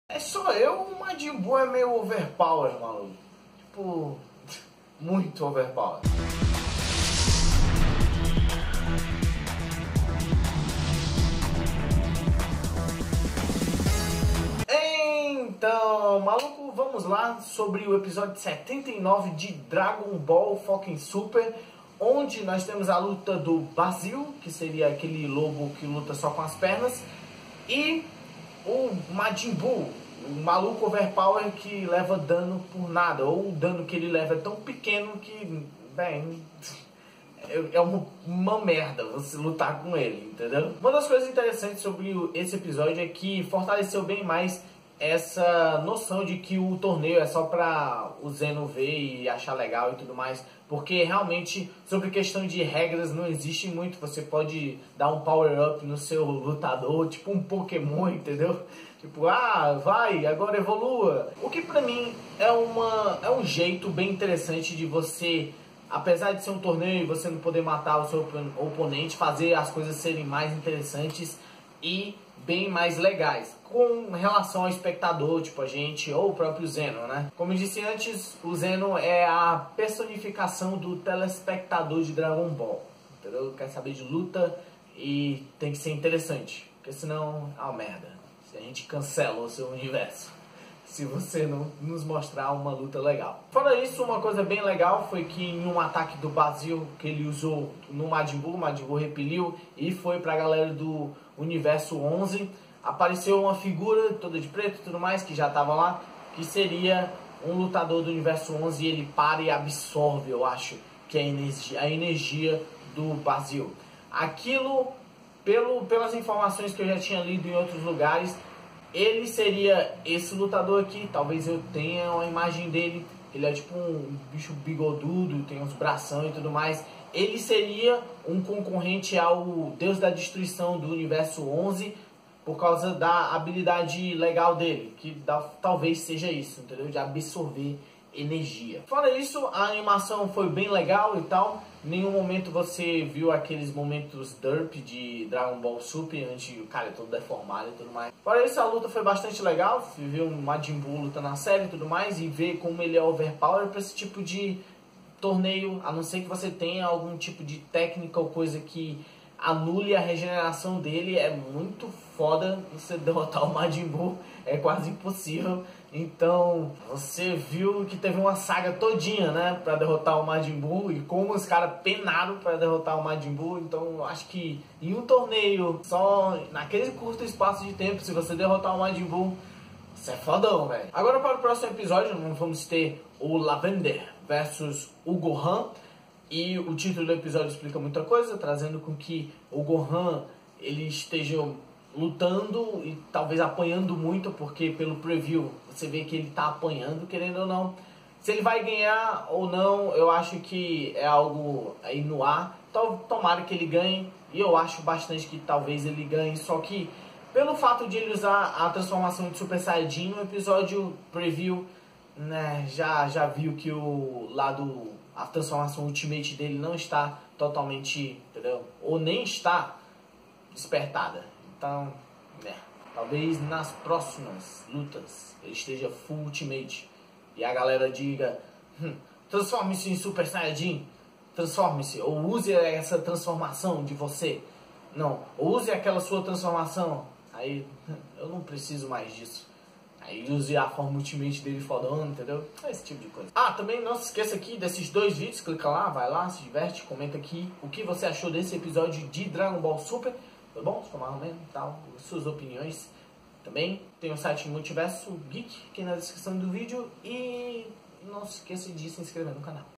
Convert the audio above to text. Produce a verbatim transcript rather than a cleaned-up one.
É só eu, o Majin Buu é meio overpower, maluco. Tipo, muito overpower. Então, maluco, vamos lá sobre o episódio setenta e nove de Dragon Ball Fucking Super, onde nós temos a luta do Basil, que seria aquele lobo que luta só com as pernas, e o Majin Buu, o maluco overpower que leva dano por nada, ou o dano que ele leva é tão pequeno que, bem, é uma, uma merda você lutar com ele, entendeu? Uma das coisas interessantes sobre esse episódio é que fortaleceu bem mais essa noção de que o torneio é só pra o Zeno ver e achar legal e tudo mais, porque realmente sobre questão de regras não existe muito. Você pode dar um power up no seu lutador, tipo um Pokémon, entendeu? Tipo, ah, vai, agora evolua. O que pra mim é, uma, é um jeito bem interessante de você, apesar de ser um torneio e você não poder matar o seu oponente, fazer as coisas serem mais interessantes e bem mais legais com relação ao espectador, tipo a gente, ou o próprio Zeno, né? Como eu disse antes, o Zeno é a personificação do telespectador de Dragon Ball, entendeu? Quer saber de luta e tem que ser interessante, porque senão é uma merda. Se a gente cancela o seu universo se você não nos mostrar uma luta legal. Fora isso, uma coisa bem legal foi que em um ataque do Basil que ele usou no Majin Buu, o Majin Buu repeliu e foi pra galera do Universo onze, apareceu uma figura toda de preto e tudo mais, que já tava lá, que seria um lutador do Universo onze, e ele para e absorve, eu acho, que é a energia, a energia do Basil. Aquilo, pelo, pelas informações que eu já tinha lido em outros lugares, ele seria esse lutador aqui. Talvez eu tenha uma imagem dele. Ele é tipo um bicho bigodudo, tem uns bração e tudo mais. Ele seria um concorrente ao Deus da Destruição do Universo onze, por causa da habilidade legal dele, que dá, talvez seja isso, entendeu? De absorver energia. Fora isso, a animação foi bem legal e tal. Em nenhum momento você viu aqueles momentos derp de Dragon Ball Super, onde o cara é todo deformado e tudo mais. Fora isso, a luta foi bastante legal. Ver o Majin Buu lutando na série e tudo mais, e ver como ele é overpower para esse tipo de torneio, a não ser que você tenha algum tipo de técnica ou coisa que anule a regeneração dele. É muito foda você derrotar o Majin Buu, é quase impossível. Então você viu que teve uma saga todinha, né, pra derrotar o Majin Buu, e como os caras penaram pra derrotar o Majin Buu. Então eu acho que em um torneio, só naquele curto espaço de tempo, se você derrotar o Majin Buu, você é fodão, velho. Agora para o próximo episódio, vamos ter o Lavender versus o Gohan. E o título do episódio explica muita coisa, trazendo com que o Gohan ele esteja lutando e talvez apanhando muito, porque pelo preview você vê que ele tá apanhando, querendo ou não. Se ele vai ganhar ou não, eu acho que é algo aí no ar. Tomara que ele ganhe, e eu acho bastante que talvez ele ganhe, só que pelo fato de ele usar a transformação de Super Saiyajin no episódio preview, né, já, já viu que o lado, a transformação Ultimate dele não está totalmente, entendeu? Ou nem está despertada. Então, né, talvez nas próximas lutas ele esteja full Ultimate e a galera diga, hum, transforme-se em Super Saiyajin, transforme-se, ou use essa transformação de você. Não, ou use aquela sua transformação. Aí, eu não preciso mais disso. Aí use a forma Ultimate dele fodona, entendeu? Esse tipo de coisa. Ah, também não se esqueça aqui desses dois vídeos. Clica lá, vai lá, se diverte, comenta aqui o que você achou desse episódio de Dragon Ball Super. Foi bom? Ficou mais ou menos, tal, suas opiniões. Também tem o site Multiverso Geek aqui na descrição do vídeo. E não se esqueça de se inscrever no canal.